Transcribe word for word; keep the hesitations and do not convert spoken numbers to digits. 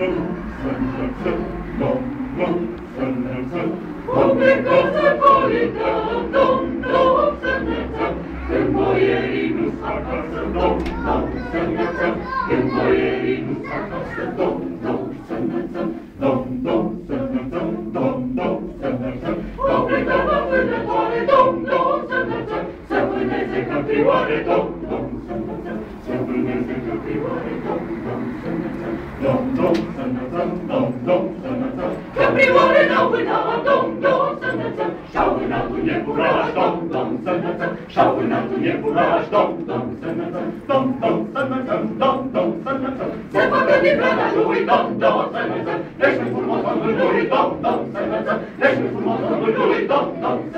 Caprioare la mâna, dom, dom, sănăță, și-au vânat un iepuraș, dom, dom, sănăță, și-au vânat un iepuraș, dom, dom, sănăță, dom, dom, sănăță, dom, dom, sănăță, se băgă din brada lui, dom, dom, sănăță, ești frumos omul lui, dom, dom, sănăță, ești frumos omul lui, dom, dom,